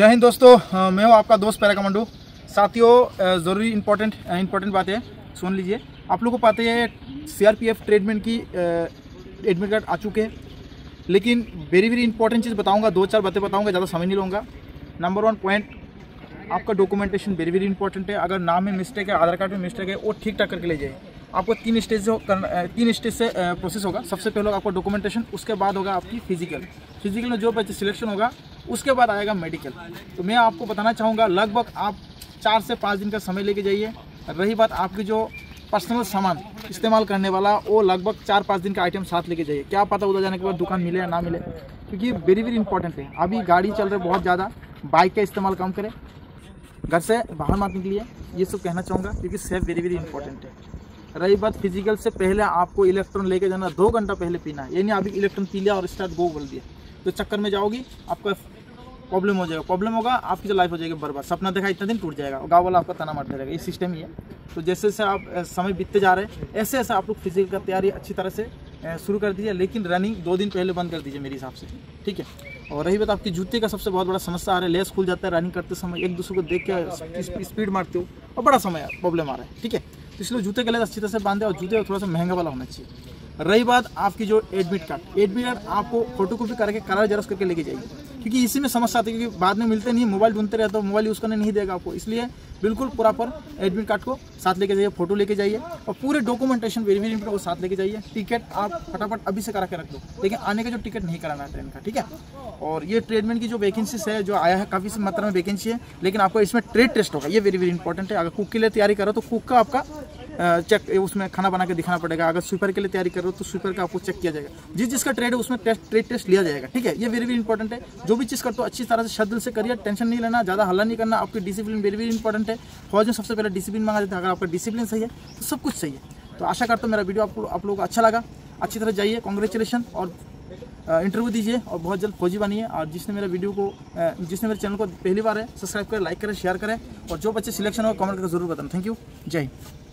जय हिंद दोस्तों, मैं हूँ आपका दोस्त पैरा कमांडो। साथियों, ज़रूरी इंपॉर्टेंट बात है, सुन लीजिए। आप लोगों को पता है सीआरपीएफ ट्रेडमैन की एडमिट कार्ड आ चुके हैं, लेकिन वेरी इंपॉर्टेंट चीज़ बताऊंगा, 2-4 बातें बताऊंगा, ज़्यादा समय नहीं लूँगा। नंबर 1 पॉइंट, आपका डॉक्यूमेंटेशन वेरी इंपॉर्टेंट है। अगर नाम में मिस्टेक है, आधार कार्ड में मिस्टेक है, वो ठीक ठाक करके ले जाइए। आपको 3 स्टेज से प्रोसेस होगा। सबसे पहले होगा आपका डॉक्यूमेंटेशन, उसके बाद होगा आपकी फिजिकल में जो बच्चे सिलेक्शन होगा, उसके बाद आएगा मेडिकल। तो मैं आपको बताना चाहूँगा, लगभग आप 4 से 5 दिन का समय लेके जाइए। रही बात आपकी जो पर्सनल सामान इस्तेमाल करने वाला, वो लगभग 4-5 दिन का आइटम साथ लेके जाइए। क्या पता उधर जाने के बाद दुकान मिले या ना मिले, क्योंकि वेरी इंपॉर्टेंट है। अभी गाड़ी चल रही है बहुत ज़्यादा, बाइक का इस्तेमाल कम करें, घर से बाहर मत निकलिए, ये सब कहना चाहूँगा, क्योंकि सेफ वेरी इंपॉर्टेंट है। रही बात फिजिकल से पहले आपको इलेक्ट्रॉन लेके जाना, 2 घंटा पहले पीना है। ये नहीं अभी इलेक्ट्रॉन पी लिया और स्टार्ट गो बोल दिया, तो चक्कर में जाओगी, आपका प्रॉब्लम होगा, आपकी जो लाइफ हो जाएगी बर्बाद। सपना देखा इतना दिन टूट जाएगा, गाँव वाला आपका तना मारते रहेगा। ये सिस्टम ही है। तो जैसे जैसे आप समय बीतते जा रहे हैं, ऐसे ऐसे आप लोग फिजिकल का तैयारी अच्छी तरह से शुरू कर दीजिए, लेकिन रनिंग 2 दिन पहले बंद कर दीजिए मेरे हिसाब से, ठीक है। और रही बात आपकी जूते का, सबसे बहुत बड़ा समस्या आ रहा है, लेस खुल जाता है रनिंग करते समय, एक दूसरे को देख के स्पीड मारते हो और बड़ा समय प्रॉब्लम आ रहा है, ठीक है। तो इसलिए जूते के लिए अच्छी तरह से बांधे, और जूते थोड़ा सा महंगा वाला होना चाहिए। रही बात आपकी जो एडमिट कार्ड आपको फोटोकॉपी करके कलर जेरॉक्स करके लेके जाइए, क्योंकि इसी में समस्या आती है, क्योंकि बाद में मिलते नहीं, मोबाइल ढूंढते रहते हो, मोबाइल यूज़ करने नहीं देगा आपको। इसलिए बिल्कुल प्रॉपर एडमिट कार्ड को साथ लेके जाइए, फोटो लेके जाइए, और पूरे डॉक्यूमेंटेशन वेरी इंपॉर्टेंट वो साथ लेके जाइए। टिकट आप फटाफट अभी से करा के रख दो, लेकिन आने का जो टिकट नहीं कराना है ट्रेन का, ठीक है। और ये ट्रेडमैन की जो वैकेंसीज है, जो आया है, काफ़ी मात्रा में वैकेंसी है, लेकिन आपको इसमें ट्रेड टेस्ट होगा, ये वेरी इंपॉर्टेंट है। अगर कुक के लिए तैयारी करो तो कुक का आपका चेक उसमें खाना बना के दिखाना पड़ेगा। अगर स्वीपर के लिए तैयारी कर रहे हो तो स्वीपर का आपको चेक किया जाएगा। जिसका ट्रेड है उसमें ट्रेड टेस्ट लिया जाएगा, ठीक है। ये वेरी इंपॉर्टेंट है। जो भी चीज़ करते हो अच्छी तरह से श्रद्धा से करिए, टेंशन नहीं लेना, ज़्यादा हल्ला नहीं करना। आपकी डिसिप्लिन वेरी इंपॉर्टेंट है। फौज में सबसे पहले डिसिप्लिन मांगा जाता है। अगर आपका डिसिप्लिन सही है तो सब कुछ सही है। तो आशा करता हूँ मेरा वीडियो आप लोगों को अच्छा लगा। अच्छी तरह जाइए, कॉन्ग्रेचुलेशन, और इंटरव्यू दीजिए, और बहुत जल्द फौजी बनिए। और जिसने मेरे चैनल को पहली बार है, सब्सक्राइब करें, लाइक करें, शेयर करें, और जो बच्चे सिलेक्शन हो कमेंट करके जरूर बताना। थैंक यू, जय हिंद।